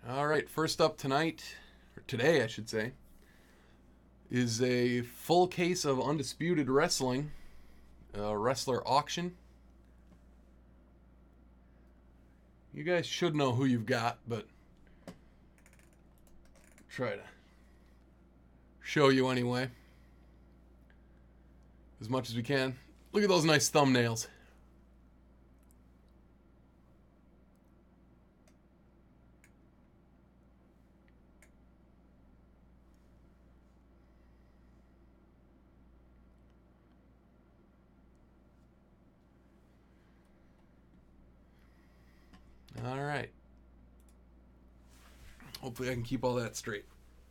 All right, first up tonight, or today I should say, is a full case of Undisputed Wrestling, wrestler auction. You guys should know who you've got, but try to show you anyway, as much as we can. Look at those nice thumbnails. All right. Hopefully I can keep all that straight.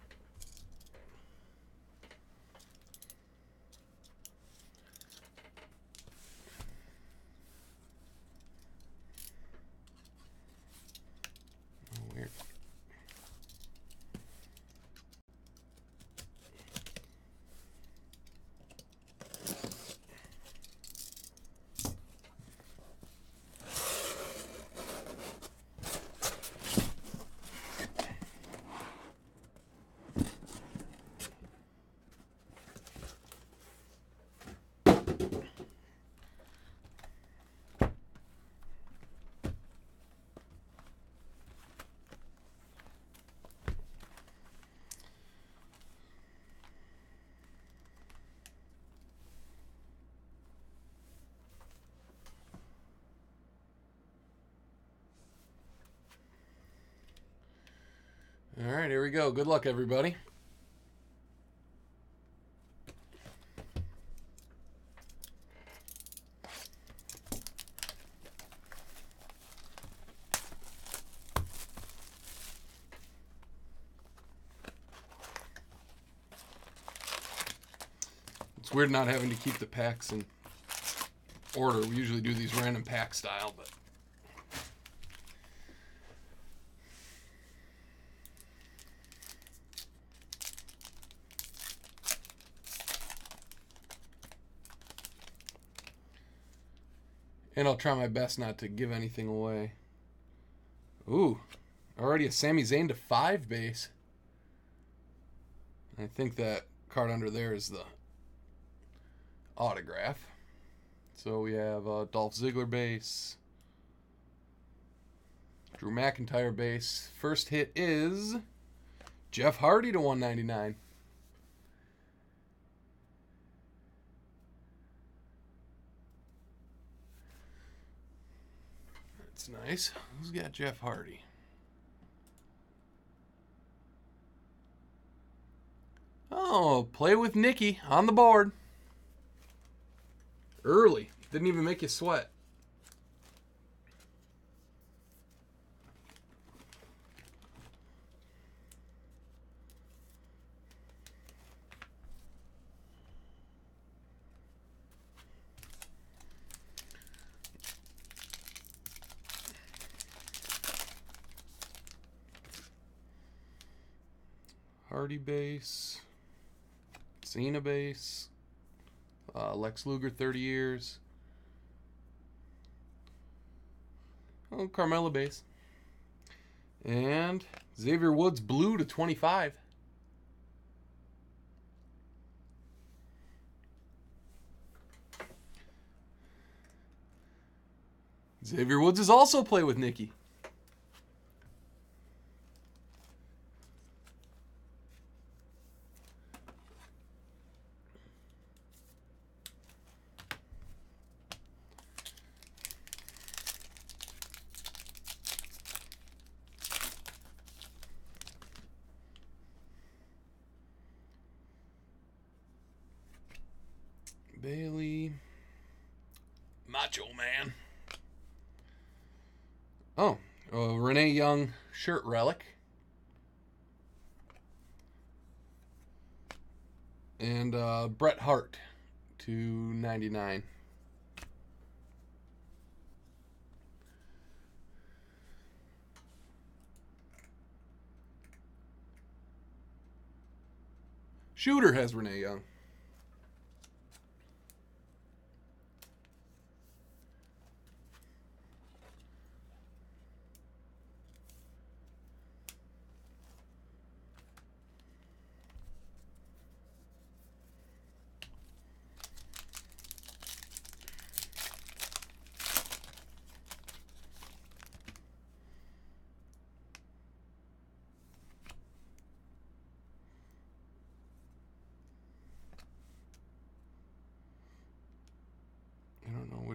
Oh, weird. All right, here we go. Good luck, everybody. It's weird not having to keep the packs in order. We usually do these random pack style, but and I'll try my best not to give anything away. Ooh, already a Sami Zayn to 5 base. I think that card under there is the autograph. So we have Dolph Ziggler base, Drew McIntyre base. First hit is Jeff Hardy to 199. That's nice. Who's got Jeff Hardy? Oh, play with Nikki on the board. Early. Didn't even make you sweat. Hardy base. Cena base. Lex Luger 30 years. Oh, Carmella base. And Xavier Woods blue to 25. Xavier Woods is also play with Nikki. Bailey. Macho Man. Oh, Renee Young shirt relic. And Bret Hart to 99. Shooter has Renee Young.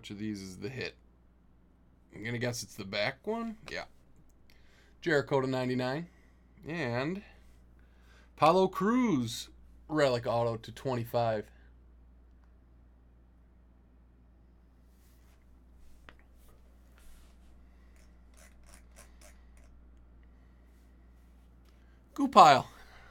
Which of these is the hit? I'm going to guess it's the back one. Yeah. Jericho to 99. And Paulo Cruz relic auto to 25. Goo pile.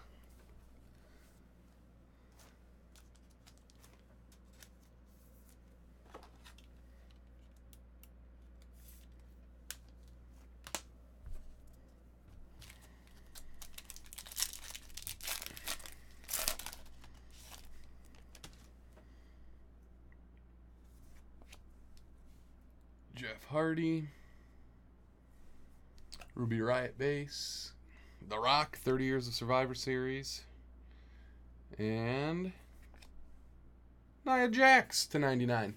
Jeff Hardy. Ruby Riott base. The Rock, 30 Years of Survivor Series. And Nia Jax to 99.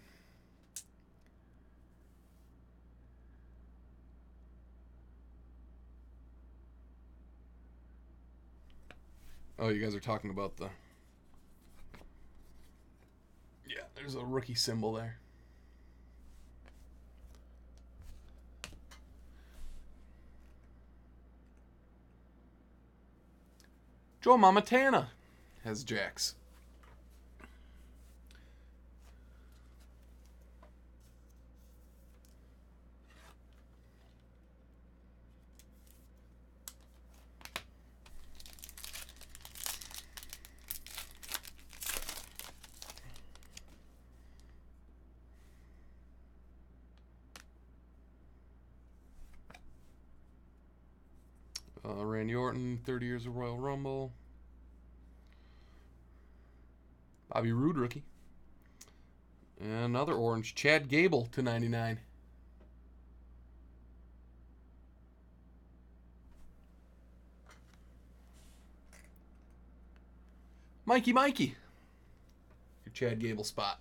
Oh, you guys are talking about the... Yeah, there's a rookie symbol there. Joe Montana has Jax. Randy Orton, 30 Years of Royal Rumble. Bobby Roode rookie. And another orange, Chad Gable to 99. Mikey. Your Chad Gable spot.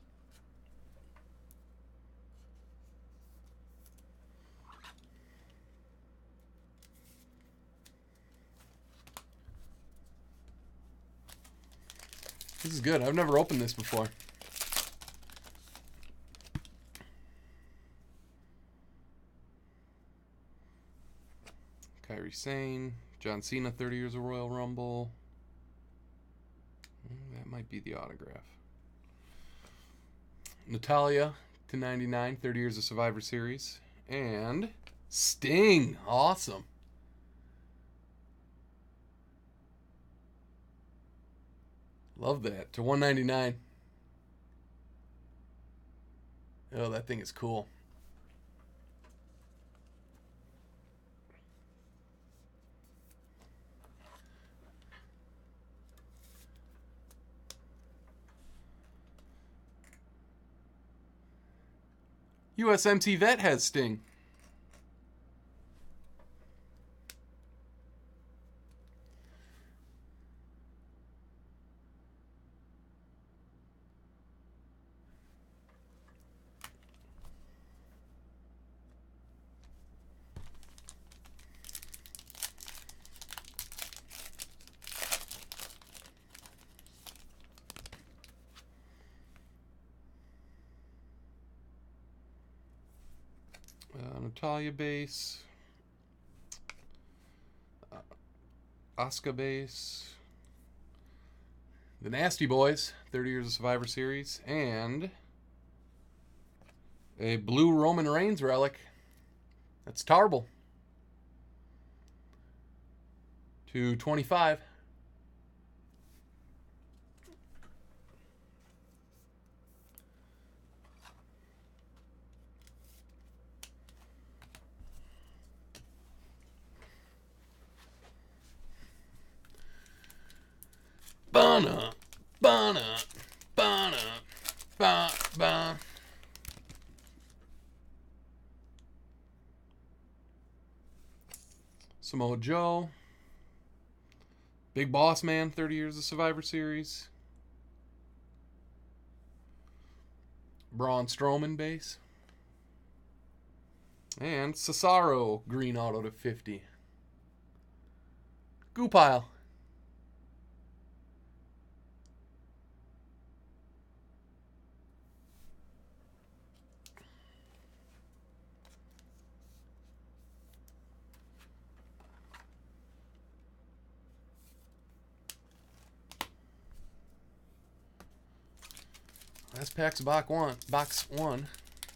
This is good. I've never opened this before. Kairi Sane. John Cena, 30 Years of Royal Rumble. That might be the autograph. Natalia to 99, 30 Years of Survivor Series. And Sting. Awesome. Love that. To 199. Oh, that thing is cool. USMT Vet has Sting. Natalia base. Asuka base. The Nasty Boys, 30 Years of Survivor Series. And a blue Roman Reigns relic. That's Tarble. To 25. Bana, bana, bana, ba, ba. Samoa Joe. Big Boss Man, 30 Years of Survivor Series. Braun Strowman base. And Cesaro green auto to 50. Goo pile. Last packs of box one.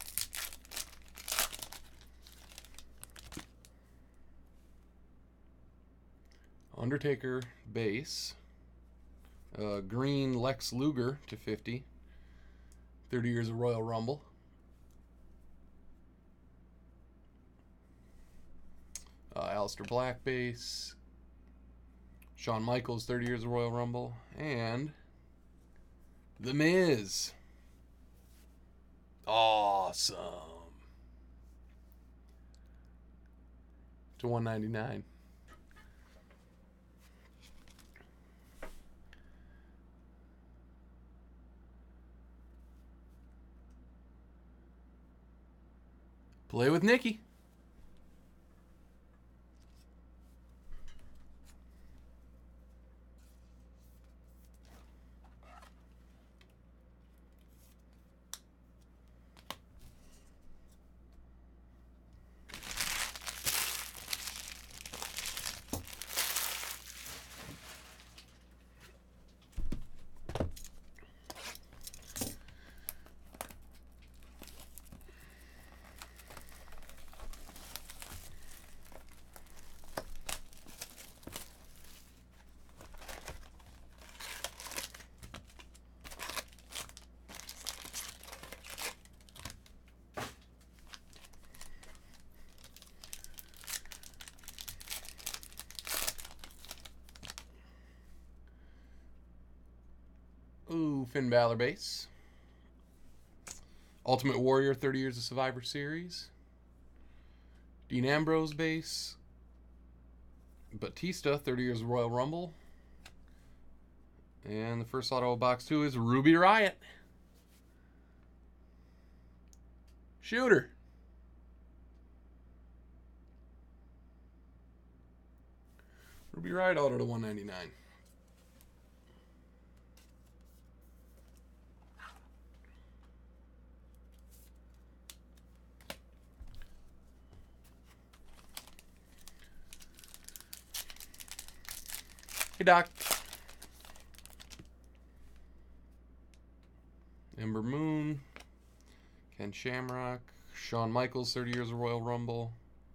Undertaker base. Green Lex Luger to 50. 30 years of Royal Rumble. Aleister Black base. Shawn Michaels, 30 years of Royal Rumble. And The Miz. Awesome. To 199. Play with Nikki. Ooh, Finn Balor base. Ultimate Warrior, 30 years of Survivor Series. Dean Ambrose base. Batista, 30 years of Royal Rumble. And the first auto of box 2 is Ruby Riott. Shooter. Ruby Riott auto to 199. Hey, Doc. Ember Moon. Ken Shamrock. Shawn Michaels, 30 years of Royal Rumble.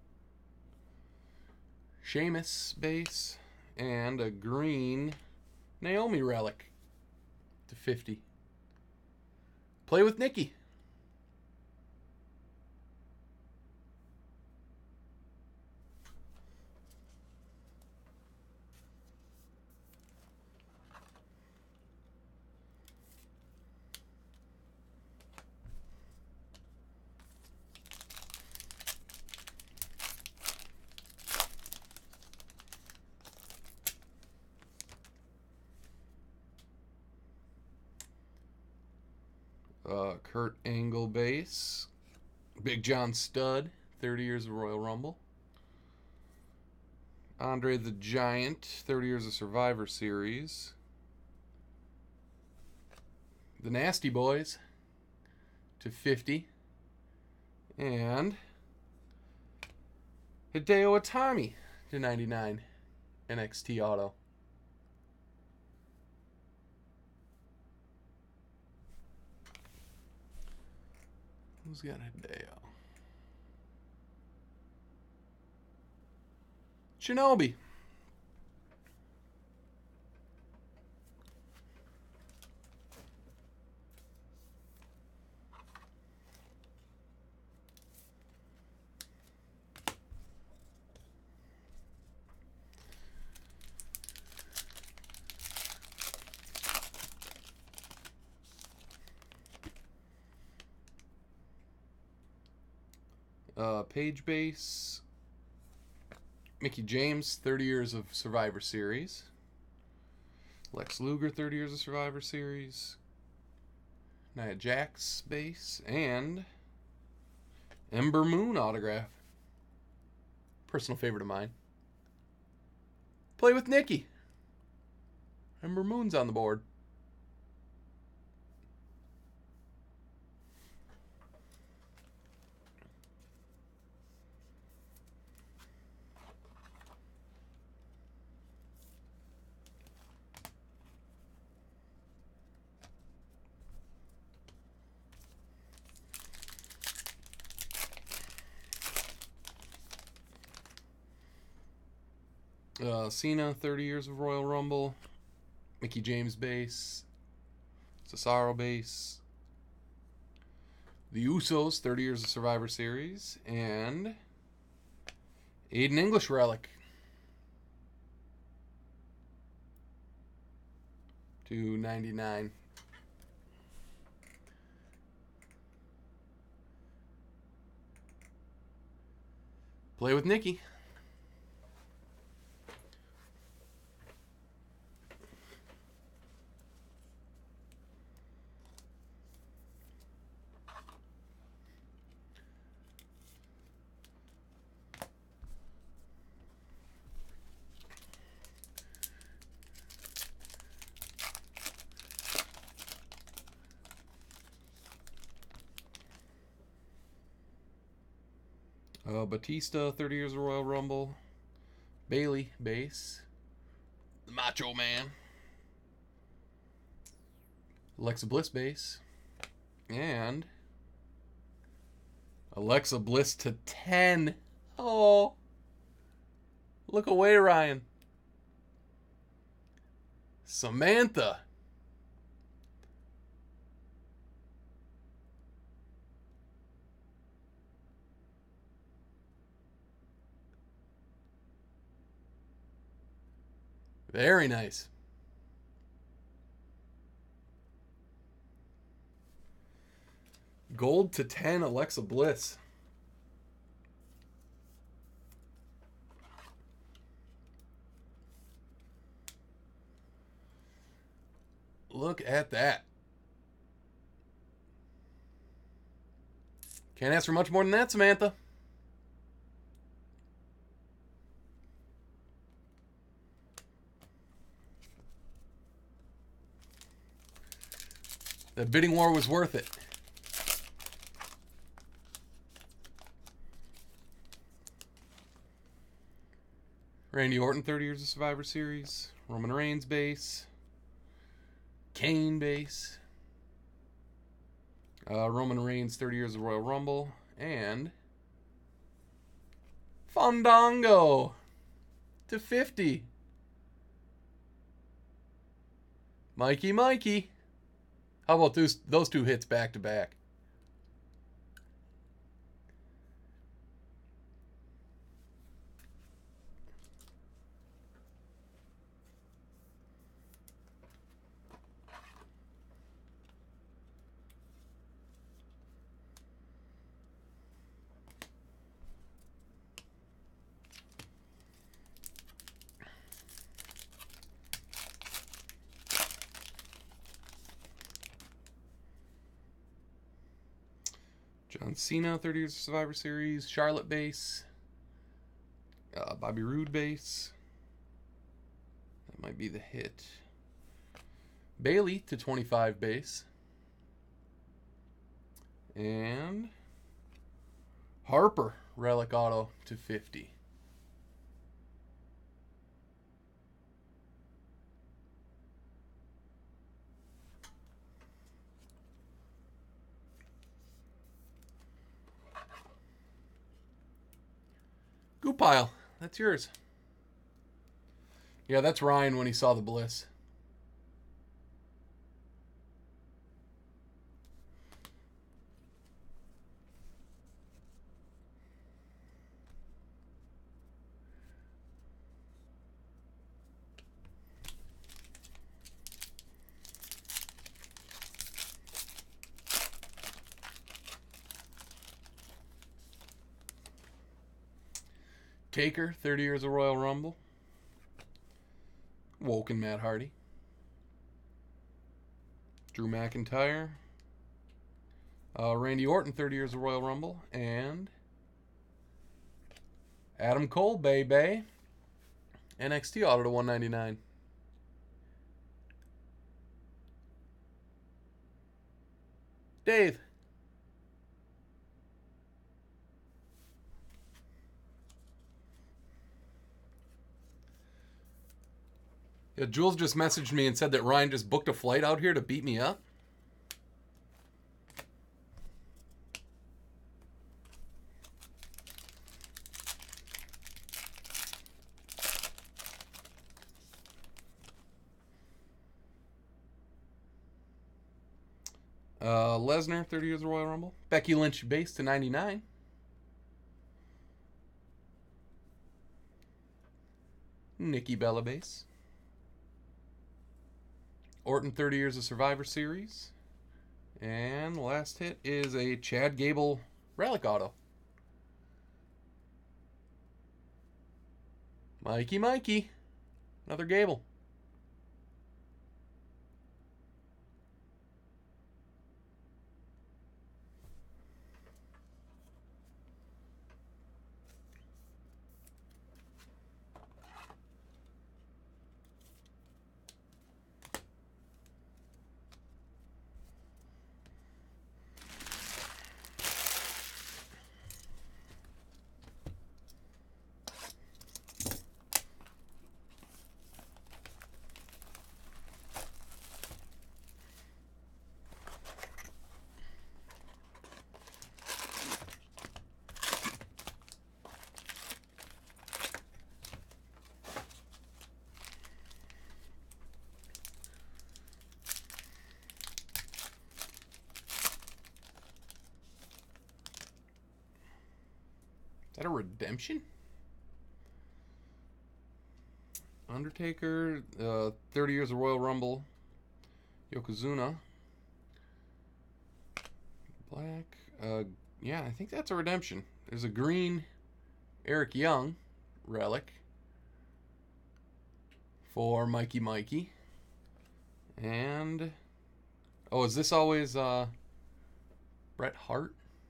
Sheamus base. And a green Naomi relic to 50. Play with Nikki. Kurt Angle base. Big John Studd, 30 years of Royal Rumble. Andre the Giant, 30 years of Survivor Series. The Nasty Boys to 50. And Hideo Itami to 99. NXT auto. Who's got Hideo? Shinobi. Page base. Mickie James, 30 years of Survivor Series. Lex Luger, 30 years of Survivor Series. Nia Jax base. And Ember Moon autograph. Personal favorite of mine. Play with Nikki. Ember Moon's on the board. Cena, 30 years of Royal Rumble. Mickey James base. Cesaro base. The Usos, 30 years of Survivor Series. And Aiden English relic. $2.99. Play with Nikki. Batista, 30 years of Royal Rumble. Bailey, base. The Macho Man. Alexa Bliss, base. And Alexa Bliss to 10. Oh. Look away, Ryan. Samantha. Very nice. Gold to 10, Alexa Bliss. Look at that. Can't ask for much more than that, Samantha. The bidding war was worth it. Randy Orton, 30 years of Survivor Series. Roman Reigns base. Kane base. Roman Reigns, 30 years of Royal Rumble. And Fandango to 50. Mikey. How about those two hits back to back? John Cena, 30 years of Survivor Series. Charlotte base. Bobby Roode base. That might be the hit. Bailey to 25 base. And Harper, relic auto to 50. Goop pile. That's yours. Yeah, that's Ryan when he saw the Bliss. Taker, 30 years of Royal Rumble. Woken Matt Hardy. Drew McIntyre. Randy Orton, 30 years of Royal Rumble. And Adam Cole, baby. NXT auto to 199. Dave. Yeah, Jules just messaged me and said that Ryan just booked a flight out here to beat me up. Lesnar, 30 years of Royal Rumble. Becky Lynch base to 99. Nikki Bella base. Orton, 30 years of Survivor Series. And the last hit is a Chad Gable relic auto. Mikey. Another Gable. Is that a redemption? Undertaker, 30 years of Royal Rumble. Yokozuna. Black. Yeah, I think that's a redemption. There's a green Eric Young relic for Mikey. And, oh, is this always Bret Hart?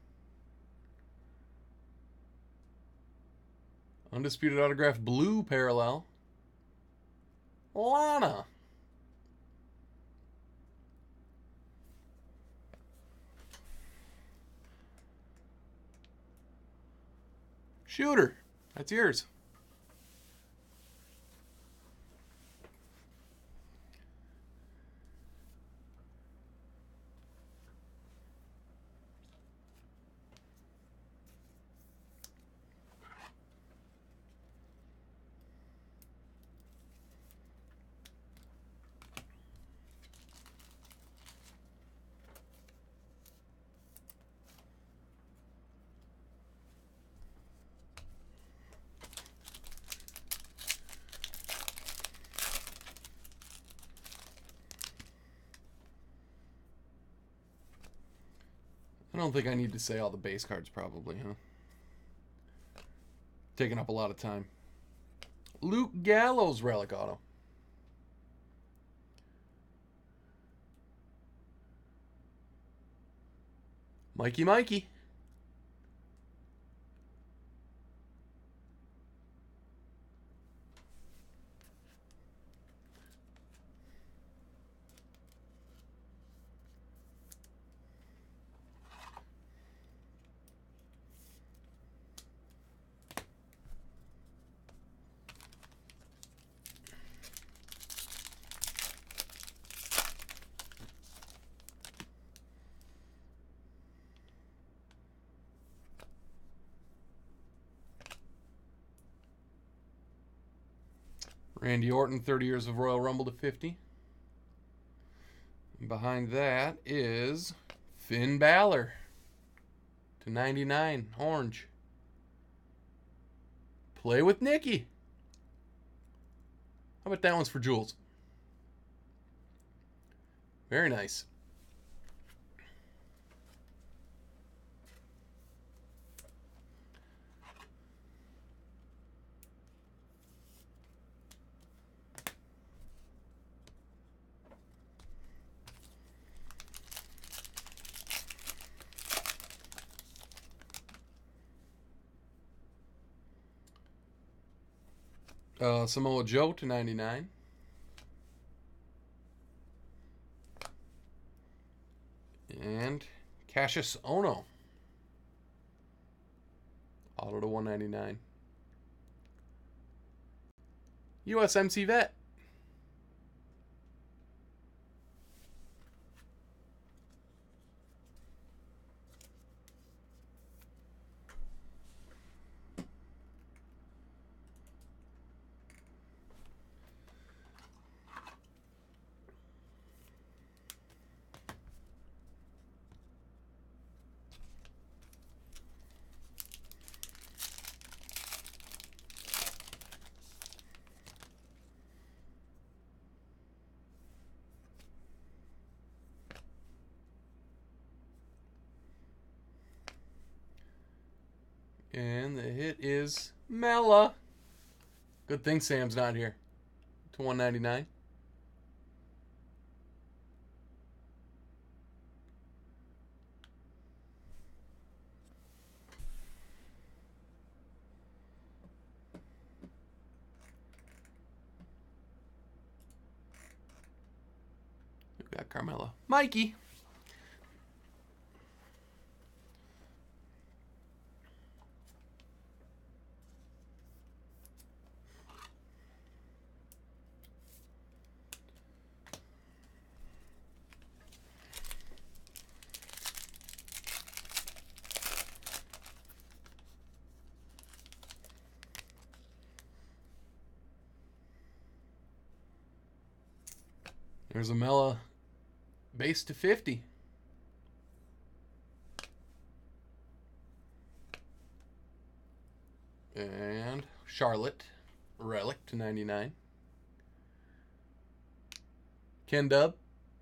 Undisputed autograph blue parallel. Lana. Shooter. That's yours. I don't think I need to say all the base cards probably, huh? Taking up a lot of time. Luke Gallows relic auto. Mikey. Randy Orton, 30 years of Royal Rumble to 50. And behind that is Finn Balor to 99, orange. Play with Nikki. How about that one's for Jules? Very nice. Samoa Joe to 99. And Cassius Ohno. Auto to 199. USMC Vet. And the hit is Mella. Good thing Sam's not here. To 199. We've got Carmella. Mikey. There's a Mella base to 50. And Charlotte relic to 99. Ken Dub.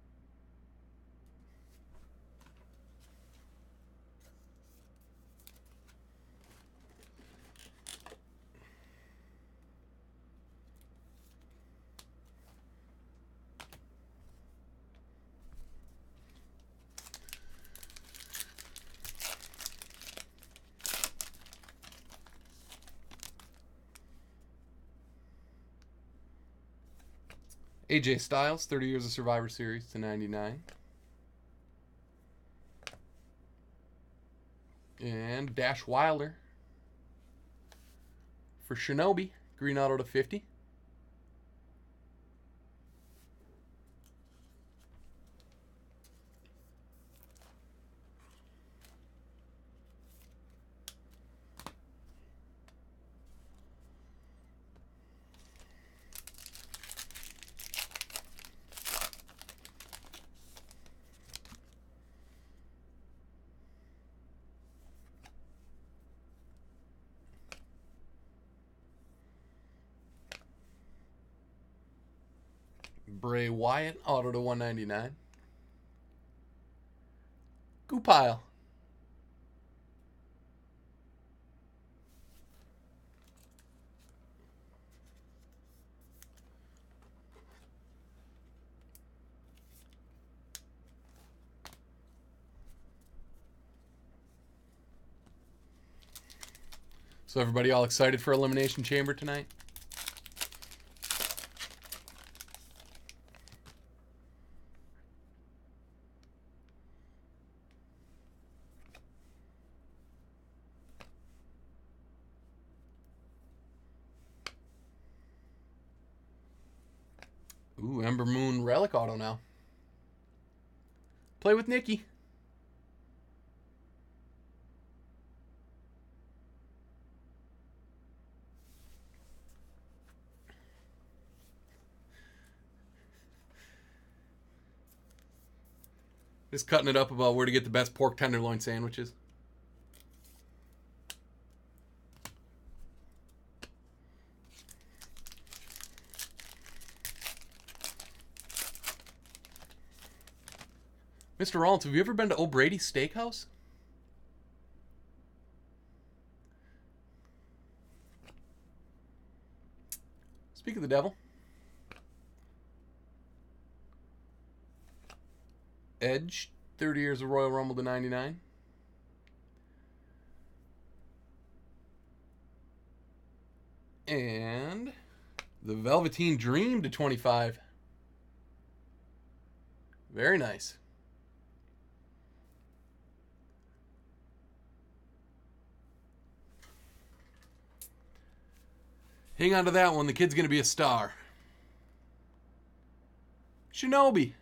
AJ Styles, 30 years of Survivor Series to 99. And Dash Wilder for Shinobi, green auto to 50. Bray Wyatt, auto to 199. Goopile. So everybody all excited for Elimination Chamber tonight? Ooh, Ember Moon relic auto now. Play with Nikki. Just cutting it up about where to get the best pork tenderloin sandwiches. Mr. Rollins, have you ever been to O'Brady's Steakhouse? Speak of the devil. Edge, 30 years of Royal Rumble to 99. And the Velveteen Dream to 25. Very nice. Hang on to that one. The kid's going to be a star. Shinobi.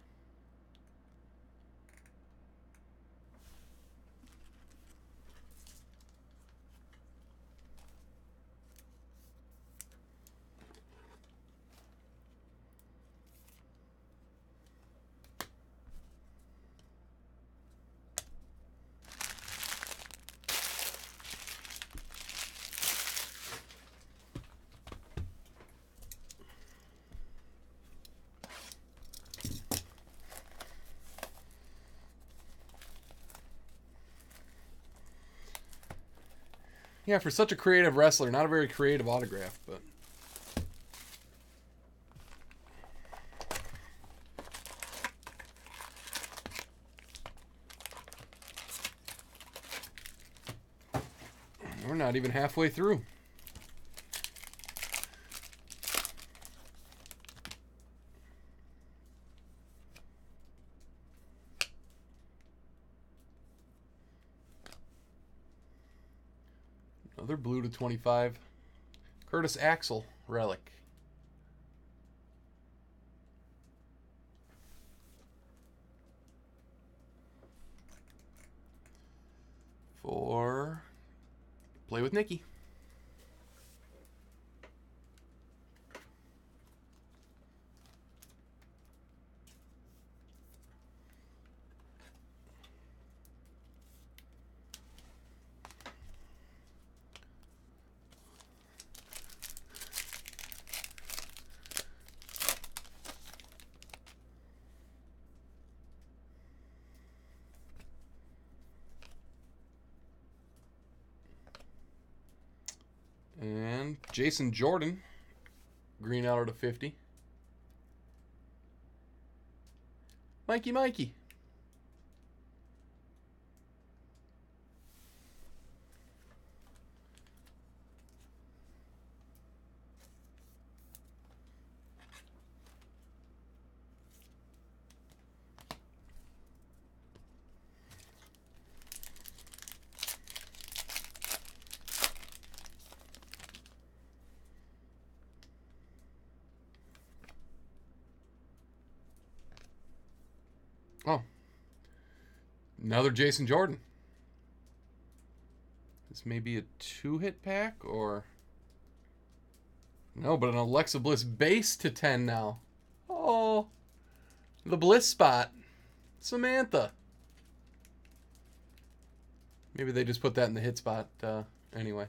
Yeah, for such a creative wrestler, not a very creative autograph, but... We're not even halfway through. Another blue to 25. Curtis Axel relic. For Play with Nikki. And Jason Jordan, green out of 50. Mikey. Oh. Another Jason Jordan. This may be a 2-hit pack, or... No, but an Alexa Bliss base to 10 now. Oh. The Bliss spot. Samantha. Maybe they just put that in the hit spot anyway.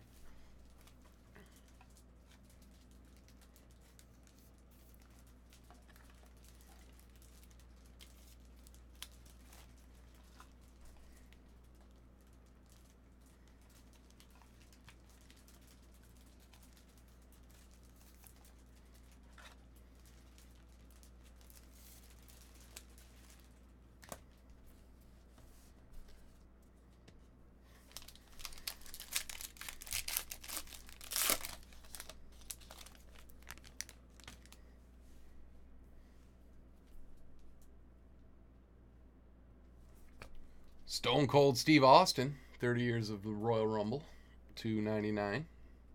Stone Cold Steve Austin, 30 years of the Royal Rumble, $2.99.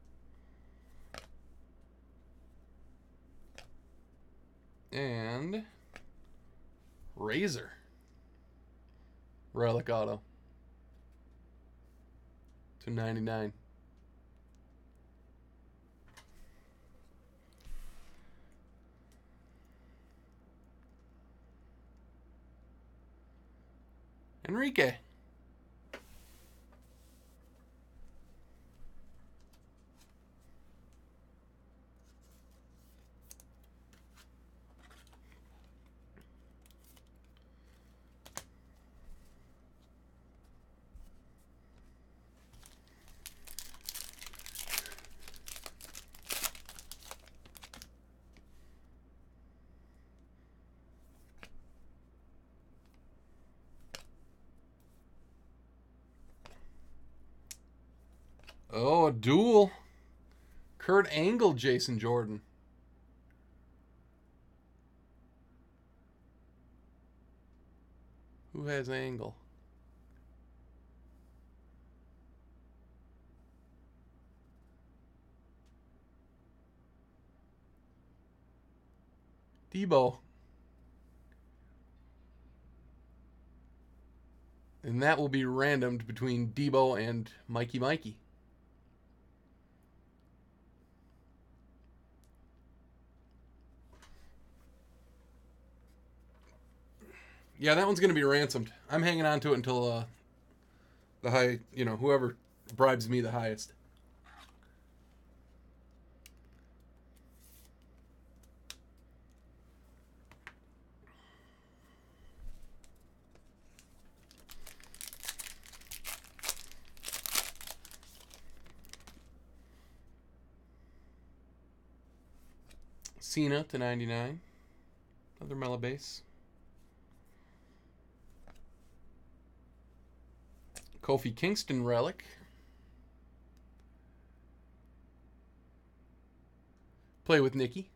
And Razor, relic auto, $2.99. Enrique. Oh, a duel. Kurt Angle, Jason Jordan. Who has Angle? Debo. And that will be randomed between Debo and Mikey. Yeah, that one's going to be ransomed. I'm hanging on to it until the high, whoever bribes me the highest. Cena to 99. Another Mela base. Kofi Kingston relic. Play with Nikki.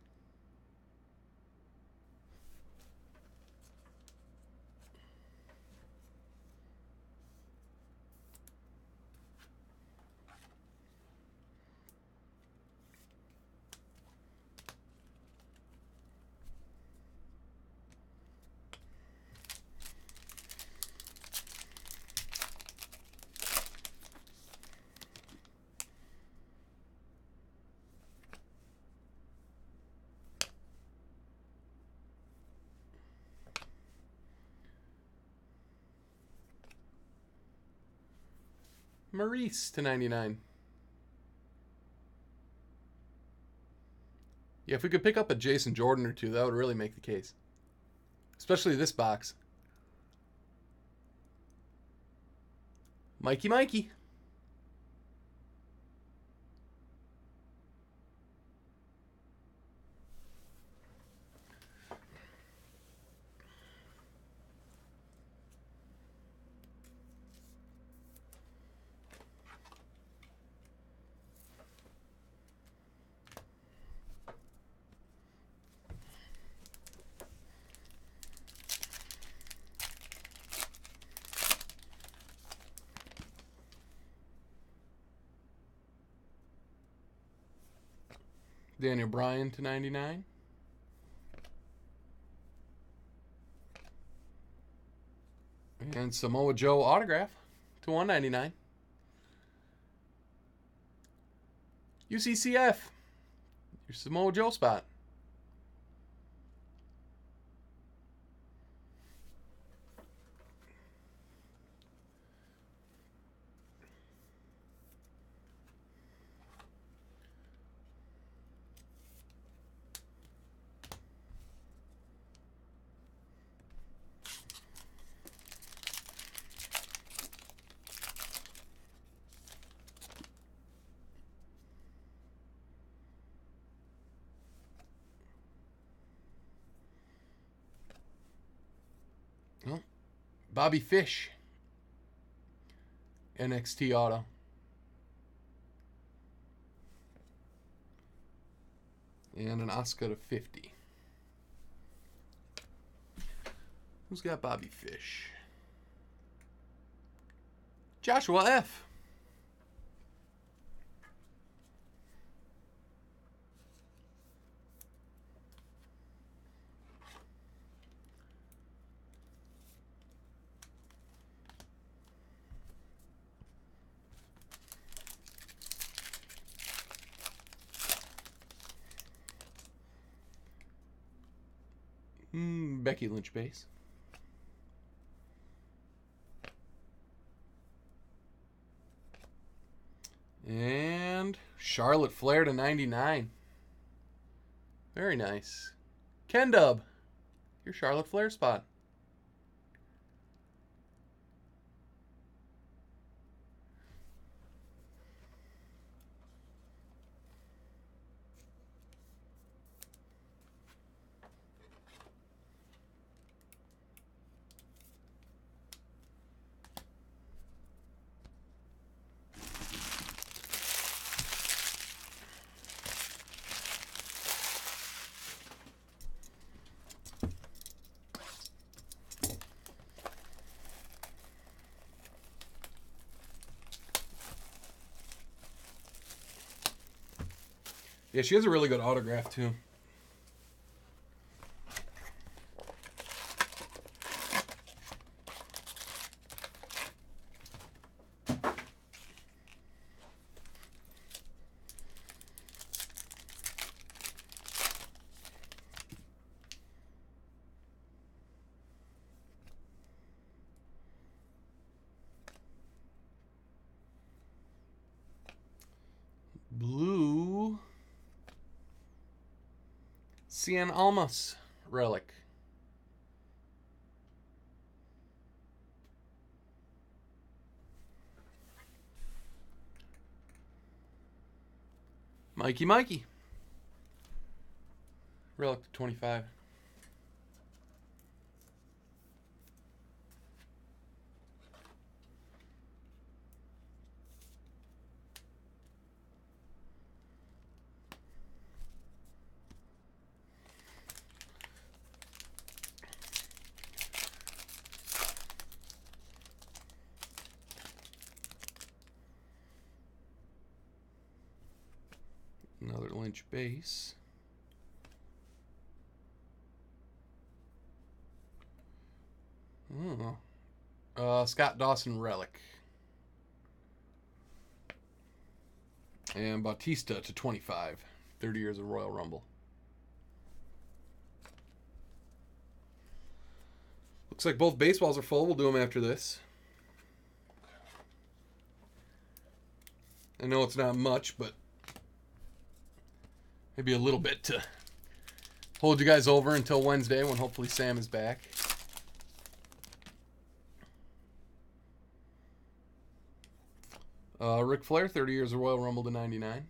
Maurice to 99. Yeah, if we could pick up a Jason Jordan or two, that would really make the case. Especially this box. Mikey. Daniel Bryan to 99. And Samoa Joe autograph to 199. UCCF. Your Samoa Joe spot. Oh, Bobby Fish. NXT auto. And an Asuka to 50. Who's got Bobby Fish? Joshua F. Becky Lynch base. And Charlotte Flair to 99. Very nice. Ken Dub, your Charlotte Flair spot. Yeah, she has a really good autograph, too. Blue Cien Almas relic. Mikey. Relic to 25. Another Lynch base. Oh. Scott Dawson relic. And Bautista to 25. 30 years of Royal Rumble. Looks like both baseballs are full. We'll do them after this. I know it's not much, but maybe a little bit to hold you guys over until Wednesday when hopefully Sam is back. Ric Flair, 30 years of Royal Rumble to 99.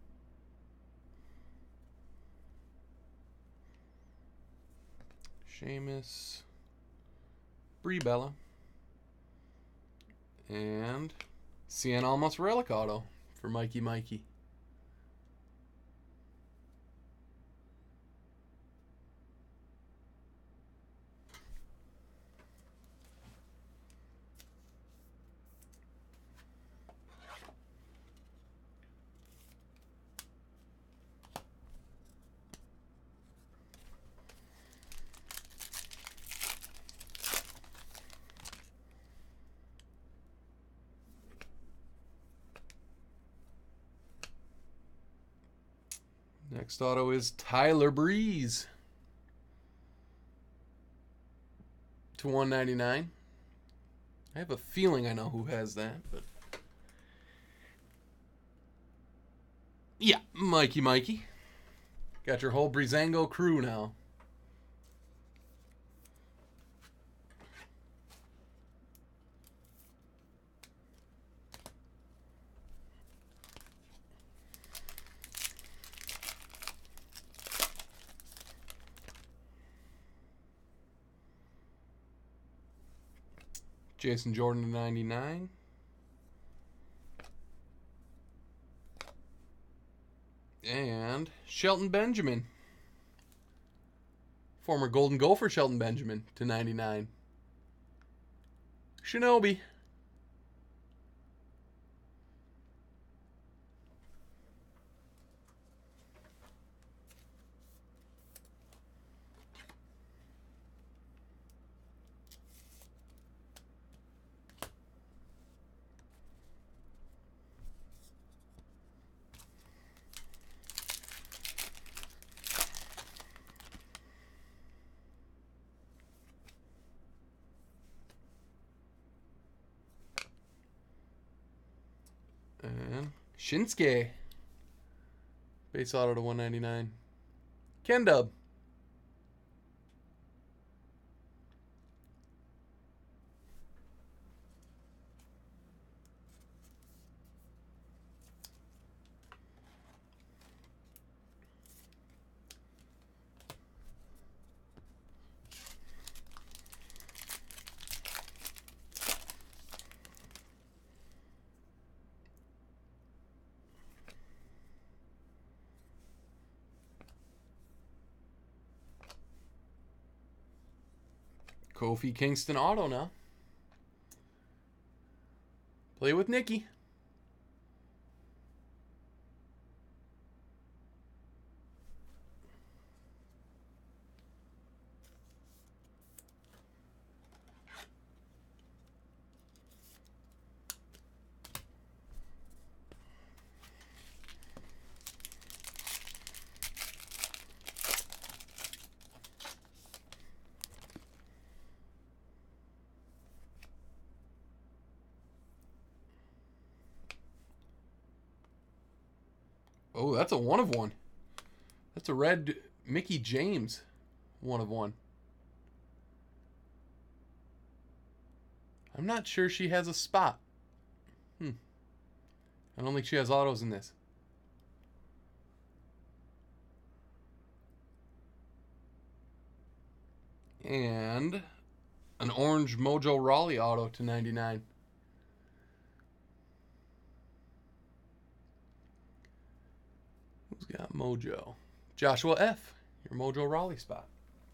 Sheamus, Brie Bella, and Cien Almas relic auto for Mikey. Next auto is Tyler Breeze to 199. I have a feeling I know who has that, but yeah, Mikey. Got your whole Breezango crew now. Jason Jordan to 99. And Shelton Benjamin. Former Golden Gopher Shelton Benjamin to 99. Shinobi. And Shinsuke. Base auto to 199. Ken Dub. Kofi Kingston auto now. Play with Nikki. Oh, that's a 1 of 1. That's a red Mickie James 1 of 1. I'm not sure she has a spot. I don't think she has autos in this. And an orange Mojo Raleigh auto to 99. Who's got Mojo? Joshua F., your Mojo Raleigh spot.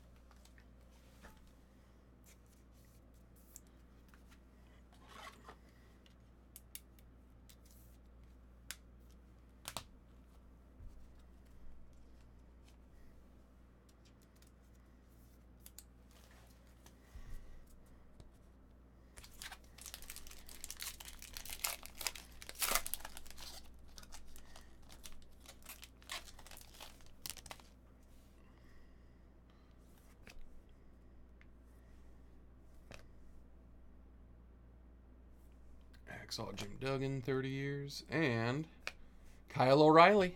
Saw Jim Duggan, 30 years. And Kyle O'Reilly.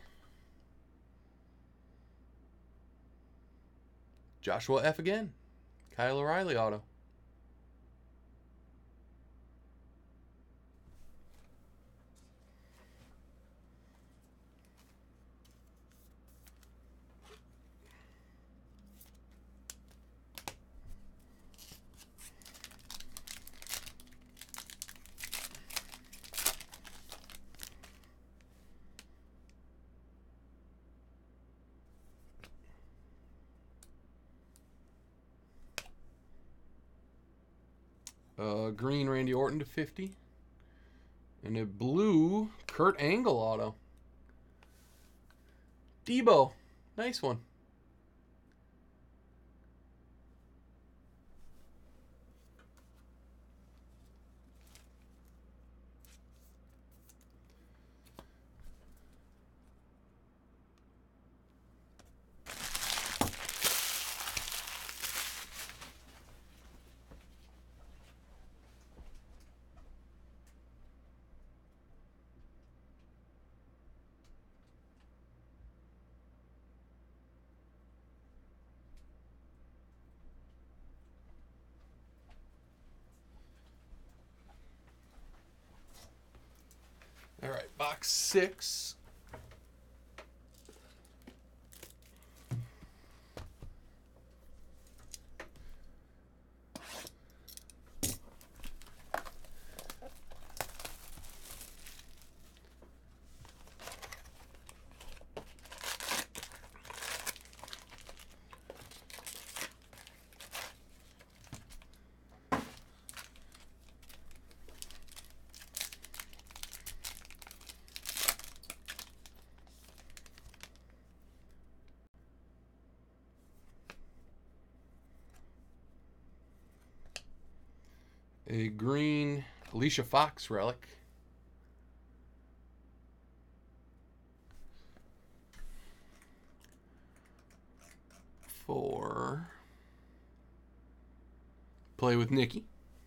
Joshua F. again. Kyle O'Reilly auto. Green Randy Orton to 50. And a blue Kurt Angle auto. Debo. Nice one. All right, box 6. A green Alicia Fox relic. For Play with Nikki.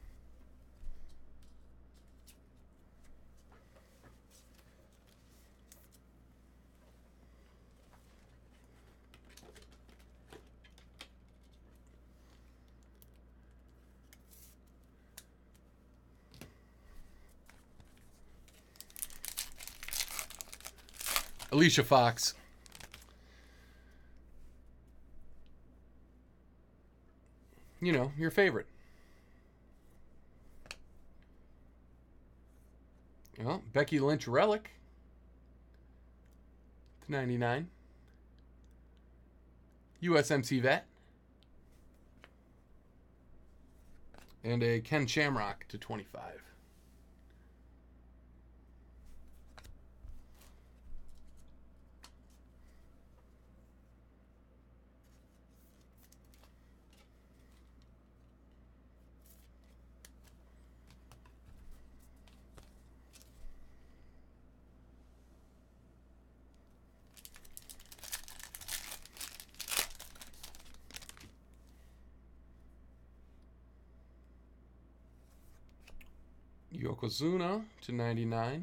Alicia Fox. You know, your favorite. Well, Becky Lynch relic to 99. USMC vet. And a Ken Shamrock to 25. Yokozuna to 99.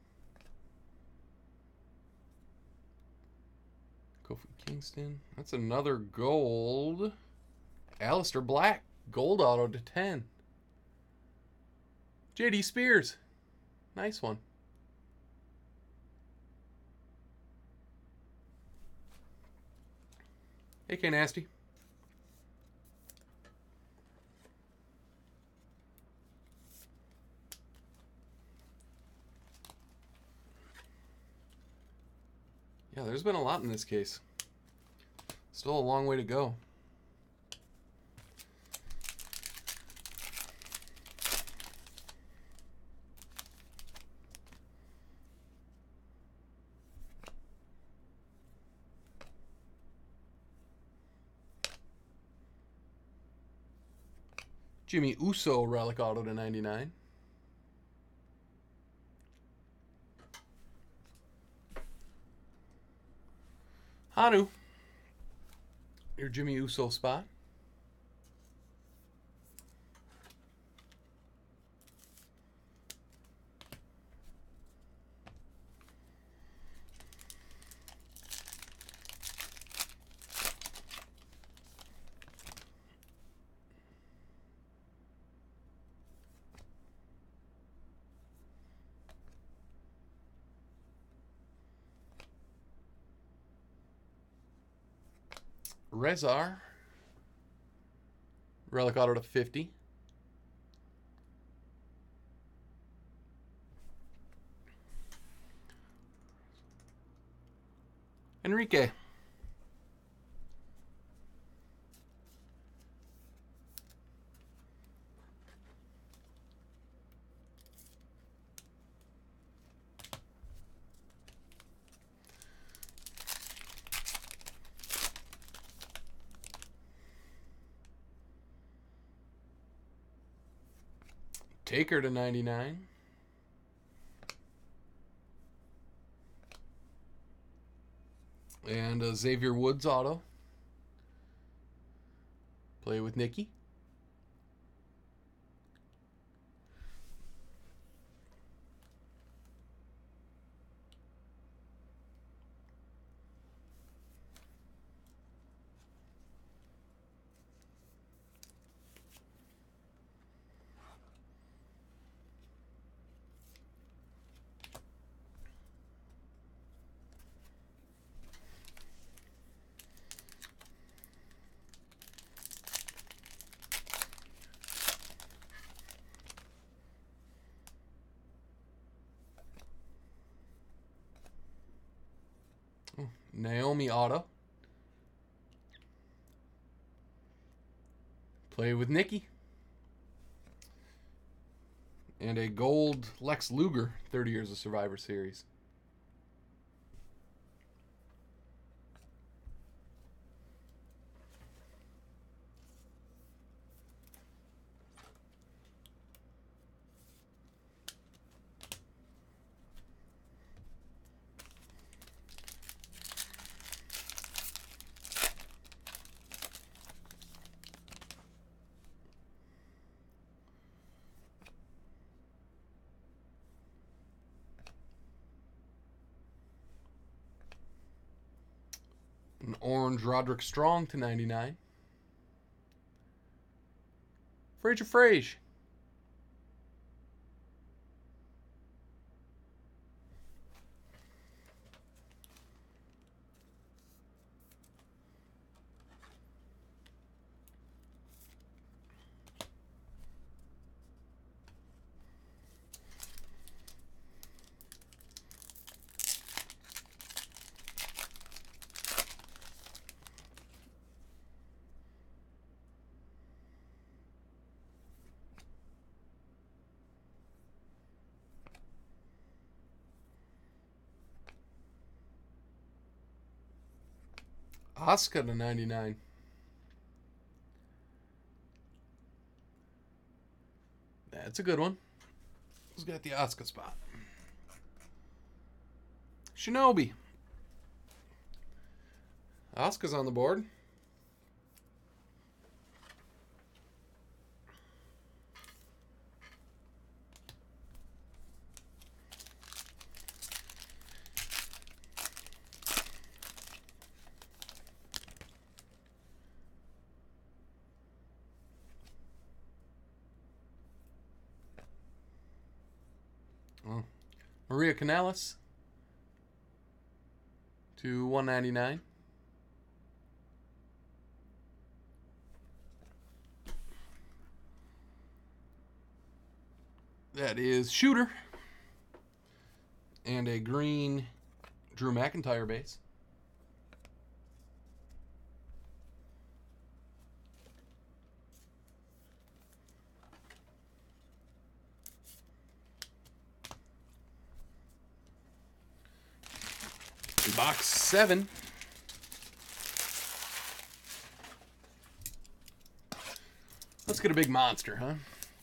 Kofi Kingston. That's another gold. Alistair Black. Gold auto to 10. JD Spears. Nice one. AK Nasty. There's been a lot in this case. Still a long way to go. Jimmy Uso relic auto to 99. Hanu, your Jimmy Uso spot. Rezar, relic auto to 50. Enrique. Taker to 99. And a Xavier Woods auto. Play with Nikki. Naomi auto. Play with Nikki. And a gold Lex Luger, 30 Years of Survivor Series. An orange Roderick Strong to 99. Fraser Frage. Asuka to 99. That's a good one. Who's got the Asuka spot? Shinobi. Asuka's on the board. Oh. Maria Kanellis to 199. That is Shooter. And a green Drew McIntyre base. Box 7. Let's get a big monster, huh?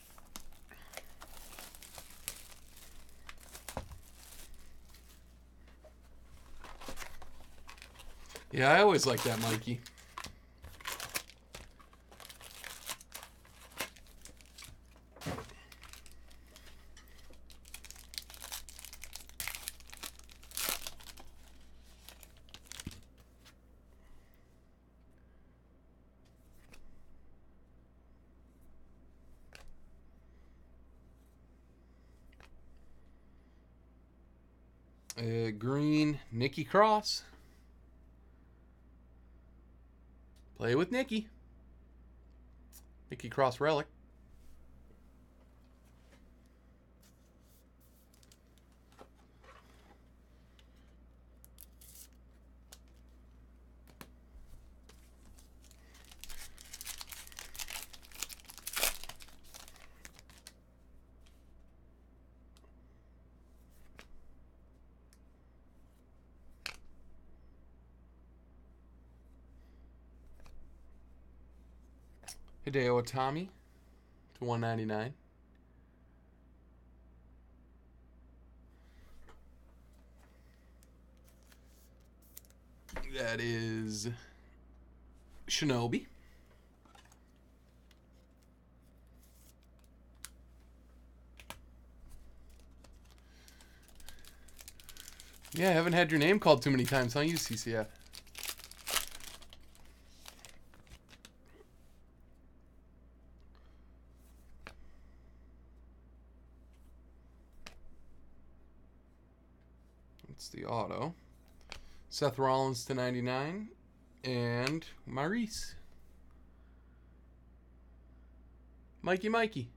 Yeah, I always like that, Mikey. Green Nikki Cross. Play with Nikki. Nikki Cross relic. Hideo Itami to 199. That is Shinobi. Yeah, I haven't had your name called too many times, huh, you CCF? It's the auto. Seth Rollins to 99. And Maurice. Mikey.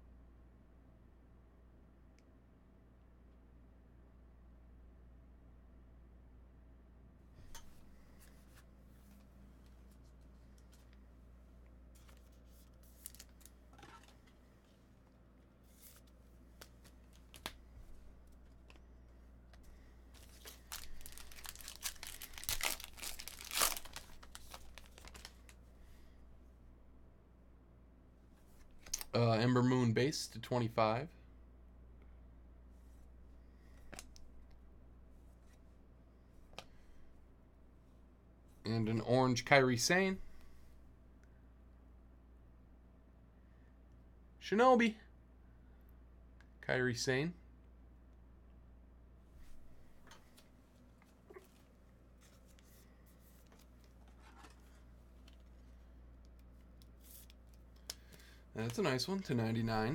Ember Moon base to 25. And an orange Kairi Sane. Shinobi. Kairi Sane. That's a nice one to 99.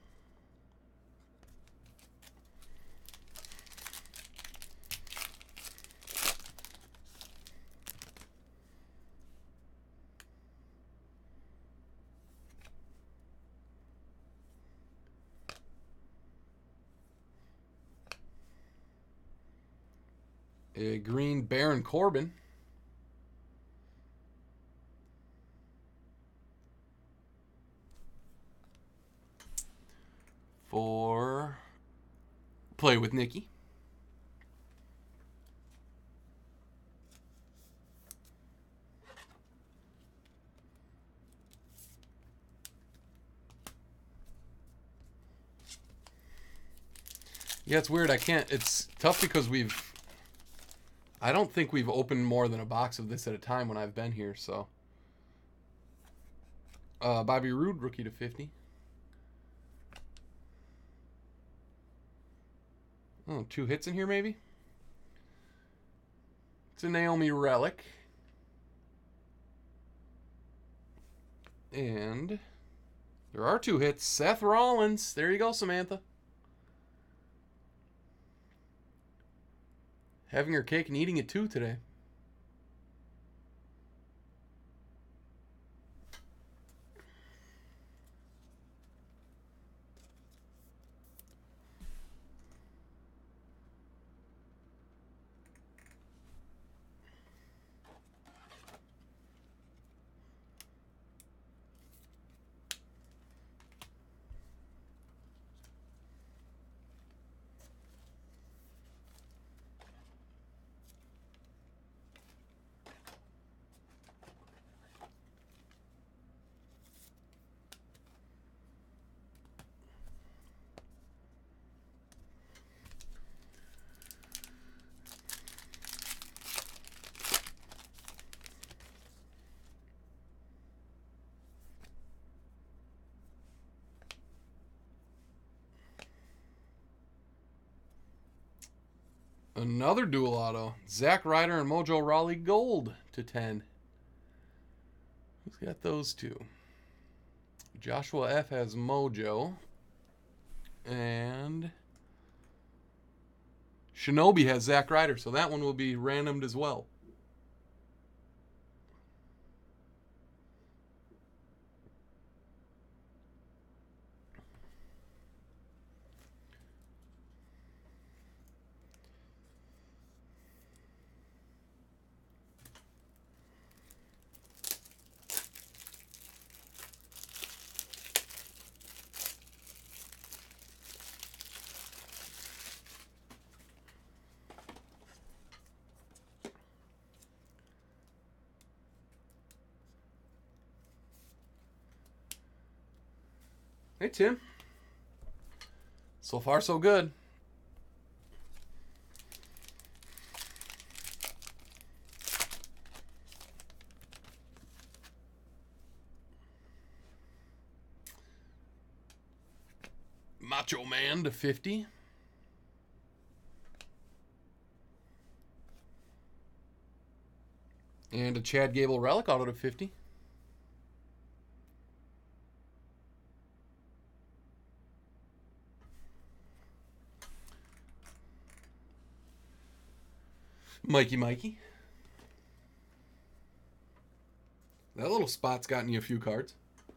A green Baron Corbin. For Play with Nikki. Yeah, it's weird. I can't. It's tough because I don't think we've opened more than a box of this at a time when I've been here, so. Bobby Roode, rookie to 50. Oh, 2 hits in here, maybe? It's a Naomi relic. And there are 2 hits. Seth Rollins. There you go, Samantha. Having her cake and eating it too today. Another dual auto. Zack Ryder and Mojo Rawley Gold to 10. Who's got those two? Joshua F. has Mojo. And Shinobi has Zack Ryder. So that one will be randomed as well. Hey, Tim. So far, so good. Macho Man to 50. And a Chad Gable Relic Auto to 50. Mikey. That little spot's gotten you a few cards.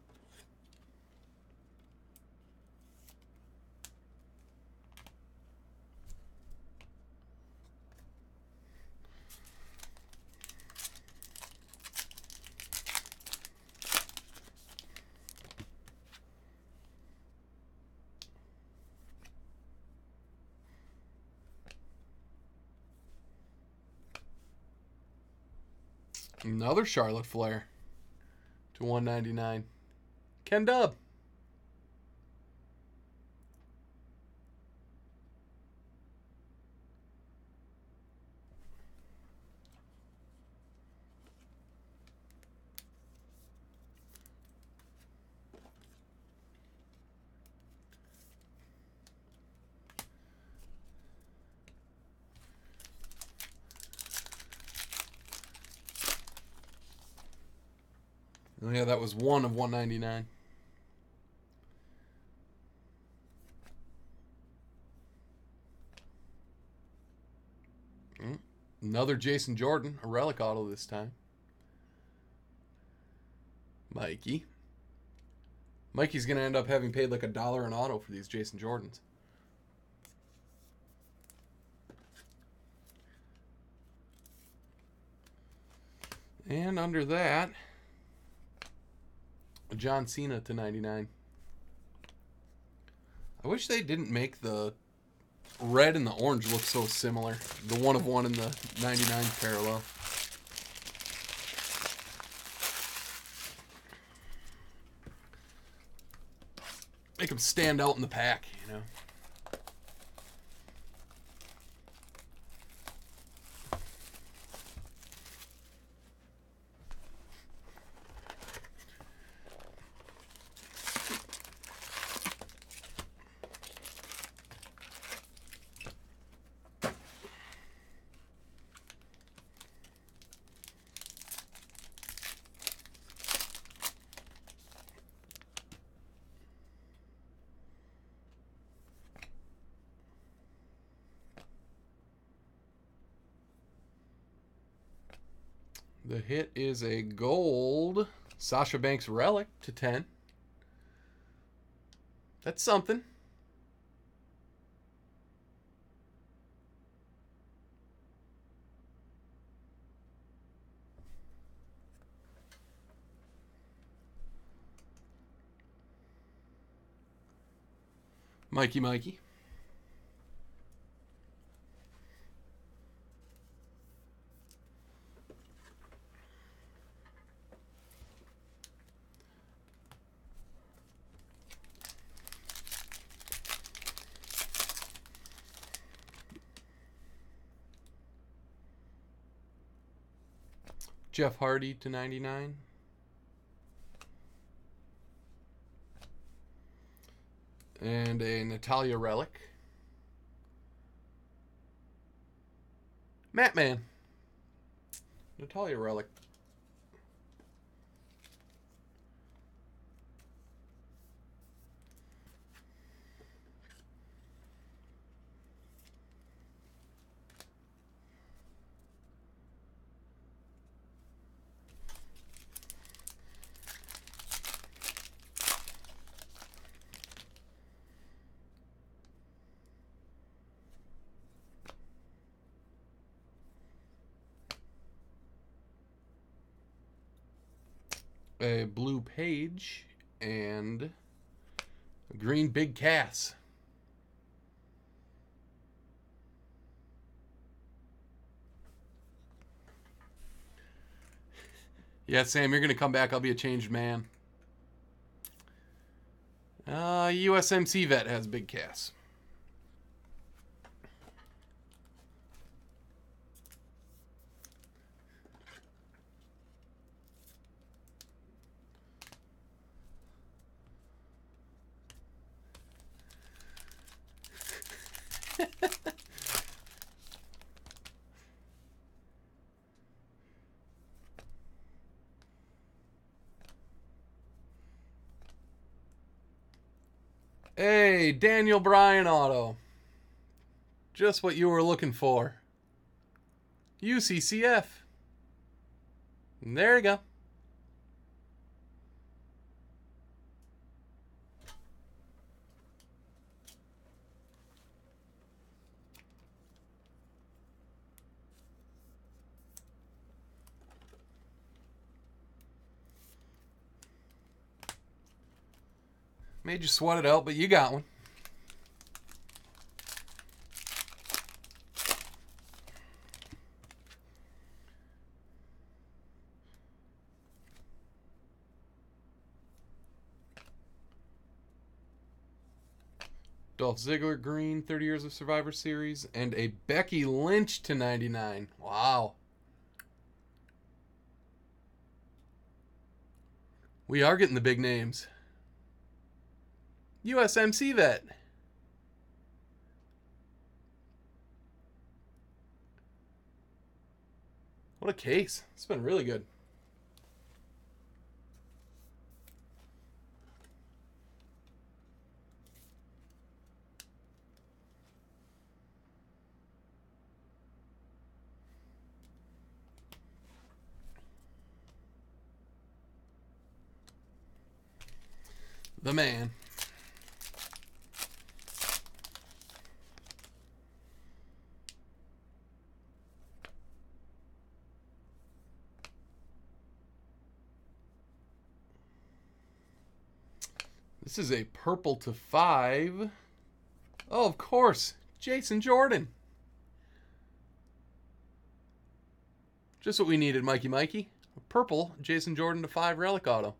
Another Charlotte Flair to 199. Ken Dub. Oh, yeah, that was one of 199. Another Jason Jordan, a relic auto this time. Mikey's going to end up having paid like $1 an auto for these Jason Jordans. And under that, John Cena to 99. I wish they didn't make the red and the orange look so similar. The 1 of 1 in the 99 parallel. Make them stand out in the pack, you know. The hit is a gold Sasha Banks relic to 10. That's something. Mikey. Jeff Hardy to 99. And a Natalia relic. Matt Man. Natalia relic. A blue Page and a green Big Cass. Yeah, Sam, you're going to come back. I'll be a changed man. USMC vet has Big Cass. Hey, Daniel Bryan auto. Just what you were looking for. UCCF. And there you go. Made you sweat it out, but you got one. Dolph Ziggler green, 30 Years of Survivor Series, and a Becky Lynch to 99. Wow. We are getting the big names. USMC vet. What a case. It's been really good. The man. This is a purple to 5. Oh, of course. Jason Jordan. Just what we needed, Mikey. A purple Jason Jordan to 5 relic auto.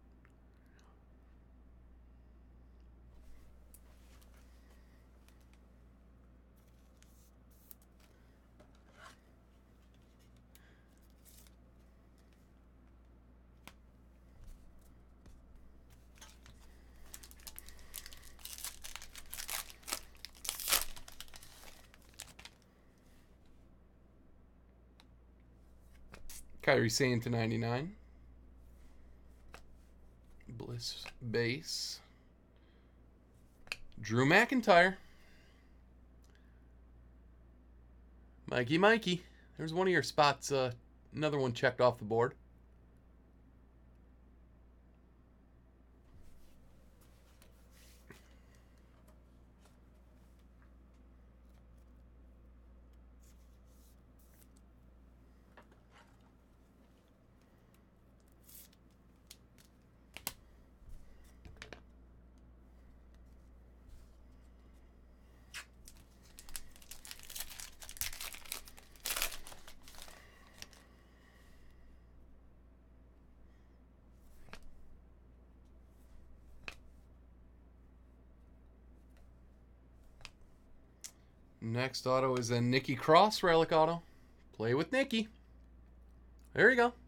Kairi Sane to 99. Bliss base. Drew McIntyre. Mikey. There's one of your spots. Another one checked off the board. Next auto is a Nikki Cross relic auto. Play with Nikki. There you go.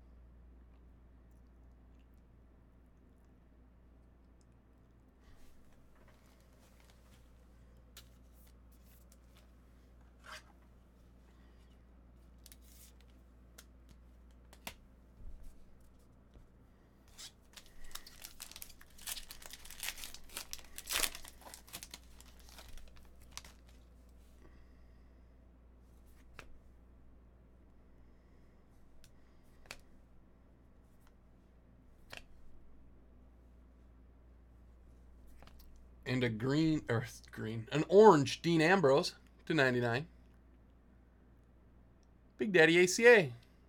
And a an orange Dean Ambrose to 99. Big Daddy ACA.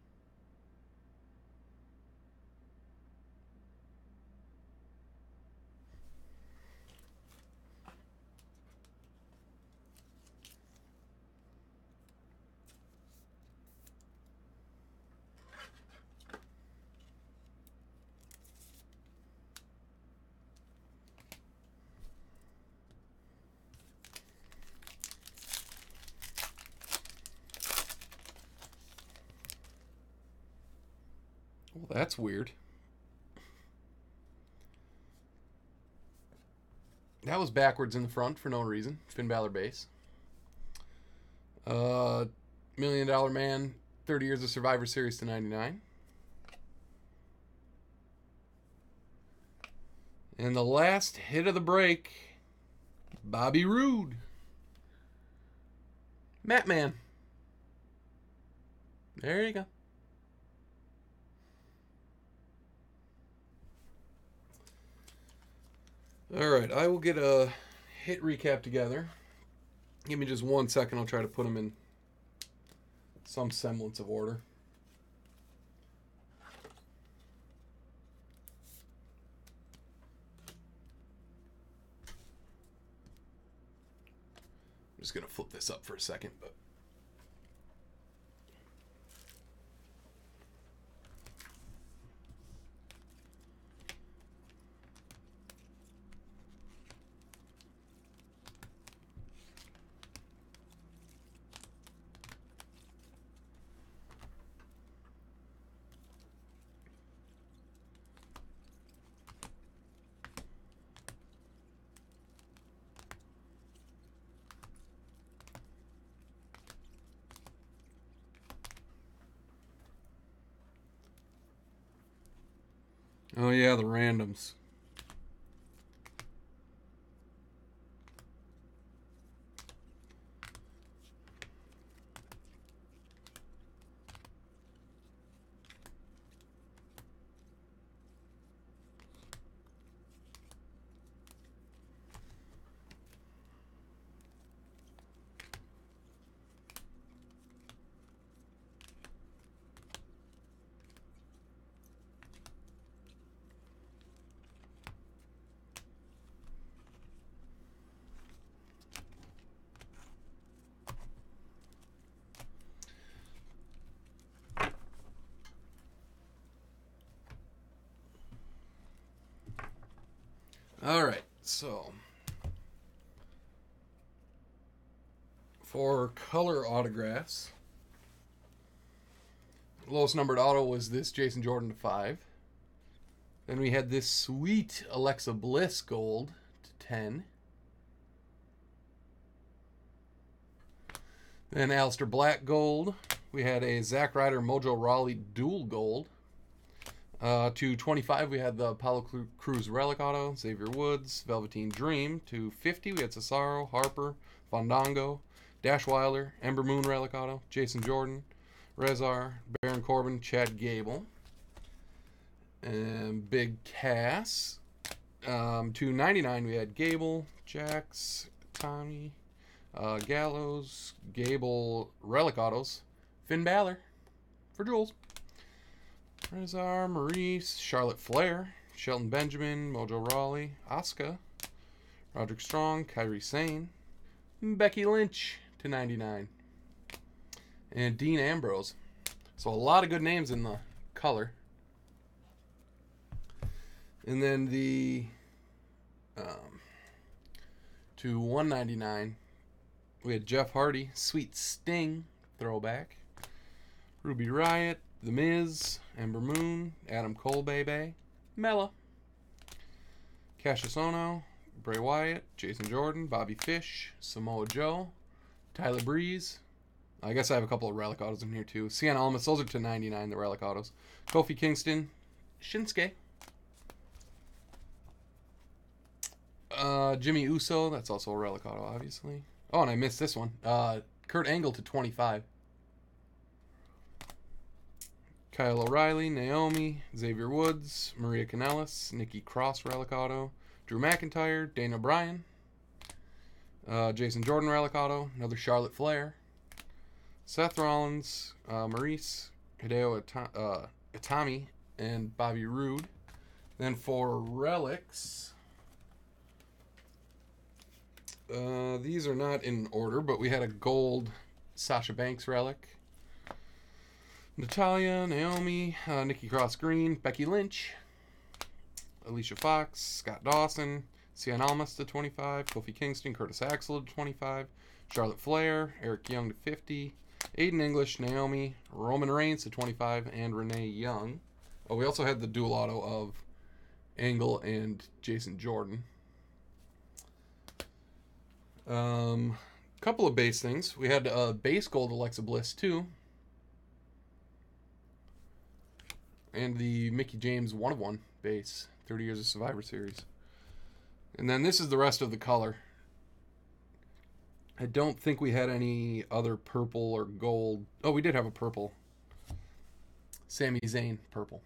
Well, that's weird. That was backwards in the front for no reason. Finn Balor base. $1 Million Man, 30 Years of Survivor Series to 99. And the last hit of the break, Bobby Roode. Matt Man. There you go. All right, I will get a hit recap together. Give me just 1 second. I'll try to put them in some semblance of order. I'm just going to flip this up for a second, but oh yeah, the randoms. All right, so for color autographs, lowest numbered auto was this Jason Jordan to 5. Then we had this sweet Alexa Bliss gold to 10. Then Aleister Black gold. We had a Zack Ryder Mojo Rawley dual gold. To 25, we had the Apollo Crews Relic Auto, Xavier Woods, Velveteen Dream. To 50, we had Cesaro, Harper, Fandango, Dash Wilder, Ember Moon Relic Auto, Jason Jordan, Rezar, Baron Corbin, Chad Gable, and Big Cass. To 99, we had Gable, Jax, Tommy, Gallows, Gable Relic Autos, Finn Balor for Jules. Rezar, Maurice, Charlotte Flair, Shelton Benjamin, Mojo Rawley, Asuka, Roderick Strong, Kairi Sane, Becky Lynch to 99, and Dean Ambrose. So a lot of good names in the color. And then the to 199, we had Jeff Hardy, Sweet Sting throwback, Ruby Riott, The Miz, Ember Moon, Adam Cole, Bebe, Mella, Cassius Ohno, Bray Wyatt, Jason Jordan, Bobby Fish, Samoa Joe, Tyler Breeze. I guess I have a couple of relic autos in here too. Cien Almas, those are to 99, the relic autos. Kofi Kingston, Shinsuke. Jimmy Uso, that's also a relic auto, obviously. Oh, and I missed this one. Kurt Angle to 25. Kyle O'Reilly, Naomi, Xavier Woods, Maria Kanellis, Nikki Cross relic auto, Drew McIntyre, Daniel Bryan, Jason Jordan relic auto, another Charlotte Flair, Seth Rollins, Maurice, Hideo Itami, and Bobby Roode. Then for relics, these are not in order, but we had a gold Sasha Banks relic, Natalya, Naomi, Nikki Cross Green, Becky Lynch, Alicia Fox, Scott Dawson, Cien Almas to 25, Kofi Kingston, Curtis Axel to 25, Charlotte Flair, Eric Young to 50, Aiden English, Naomi, Roman Reigns to 25, and Renee Young. Oh, we also had the dual auto of Angle and Jason Jordan. Couple of base things. We had base gold Alexa Bliss too. And the Mickie James 1/1 base, 30 Years of Survivor Series. And then this is the rest of the color. I don't think we had any other purple or gold. Oh, we did have a purple. Sami Zayn purple.